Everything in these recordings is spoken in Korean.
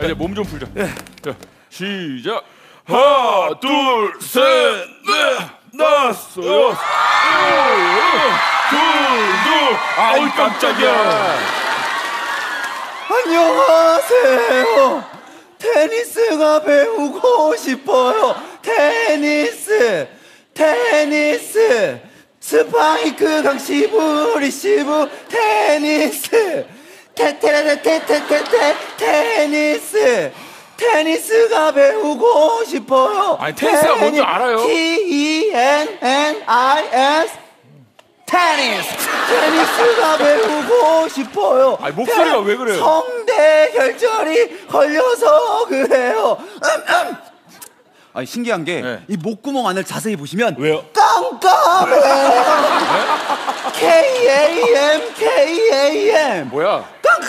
이제 몸 좀 풀자. 자, 시작. 하나, 둘, 셋, 넷, 다섯, 여섯, 둘. 아우 깜짝이야. 안녕하세요. 테니스가 배우고 싶어요. 테니스. 스파이크 강시브 리시브 테니스. 테니스가 배우고 싶어요. 아니 테니스가 뭔지 알아요. TENNIS 테니스가 배우고 싶어요. 아니 목소리가 왜 그래요? 성대 결절이 걸려서 그래요. 아니 신기한 게 이 목구멍 안을 자세히 보시면 왜요? 깜깜해요. KAM 뭐야?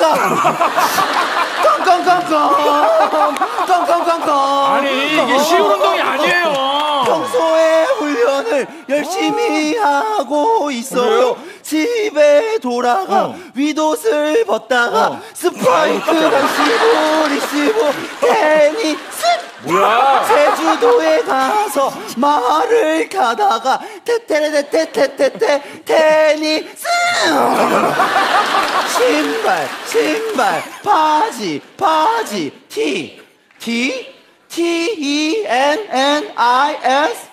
깡깡 아니 이게 쉬운 운동이 아니에요. 평소에 훈련을 열심히 하고 있어요. 집에 돌아가 윗옷을 벗다가 스파이크랑 시브 리시브 테니스. 뭐야? 제주도에 가서 말을 타다가 테니스. 신발 바지 TENNIS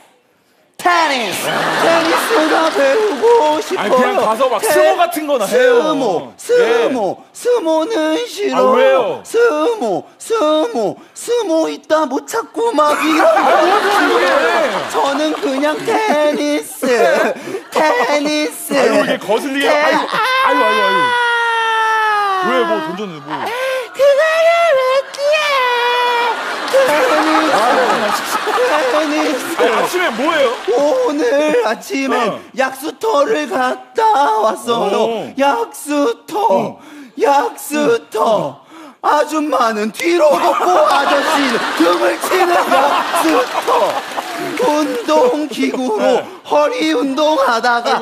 테니스가 배우고 싶어요. 아니 그냥 가서 막 스모 같은 거나 해요. 스모는 싫어요. 아, 왜요? 스모 있다 못 찾고 막 이러고. 저는 그냥 테니스. 아유 이게 거슬리게. 아유. 왜 뭐 던졌는데 뭐? 그거를 왜 테니스. 아니, 아침에 뭐예요? 오늘 아침에 약수터를 갔다 왔어요. 약수터. 아줌마는 뒤로 걷고 아저씨는 등을 치는 약수터. 운동기구로 허리 운동하다가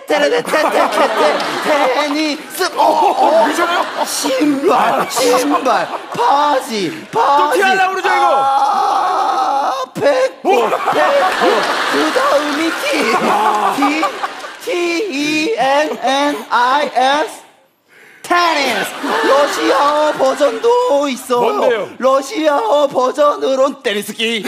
테니스. 신발 바지 또 티하려고 그러죠 이거. 배꼽 그 다음이 TENNIS 테니스. 러시아어 버전도 있어요. 뭔데요? 러시아어 버전으론 테니스기.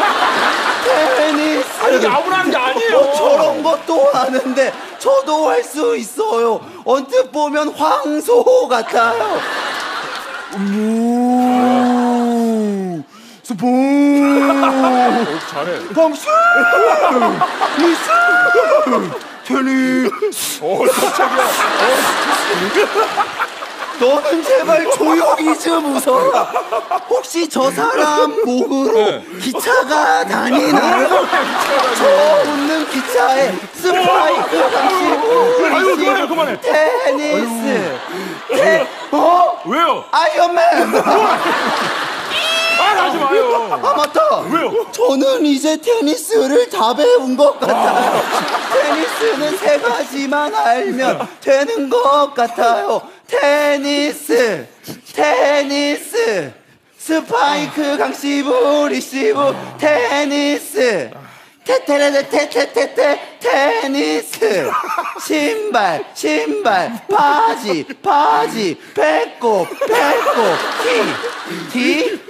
테니스. 아니 이게 아무나 하는 게 아니에요. 저런 것도 하는데 저도 할 수 있어요. 언뜻 보면 황소 같아요. 잘해. 방수 미스 테니스. 깜짝이야. 너는 제발 조용히 좀 웃어라. 혹시 저 사람 목으로 기차가 다니나요? 저 웃는 기차에 스파이크 아유 그만해. 테니스. 왜요? 아이언맨. 하지 마요. 아 맞다. 왜요? 저는 이제 테니스를 다 배운 것 같아요. 테니스는 3가지만 알면 되는 것 같아요. 테니스 스파이크 강시브 리시브 테니스 테니스. 신발 바지 배꼽 티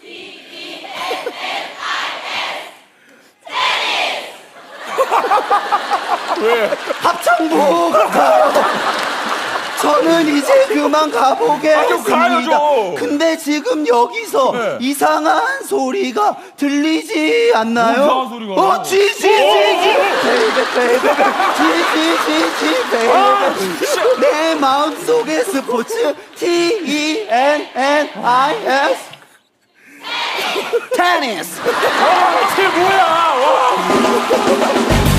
왜? 합창부 같아요. 저는 이제 그만 가보겠습니다. 가야죠. 근데 지금 여기서 이상한 소리가 들리지 않나요? 이상한 소리가 지지 베이베 내 마음속의 스포츠 TENNIS 테니스. 쟤 뭐야?